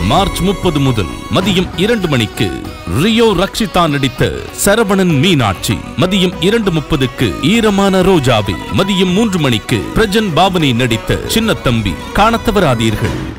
March 30 முதல் மதியம் 2 மணிக்கு ரியோ ரக்ஷிதா நடித்த சரவணன் மீனாட்சி. மதியம் 2:30க்கு ஈரமான ரோஜாவே. மதியம் 3 மணிக்கு பிரஜன் பாவனி நடித்த சின்னத்தம்பி. காணத் தவறாதீர்கள்.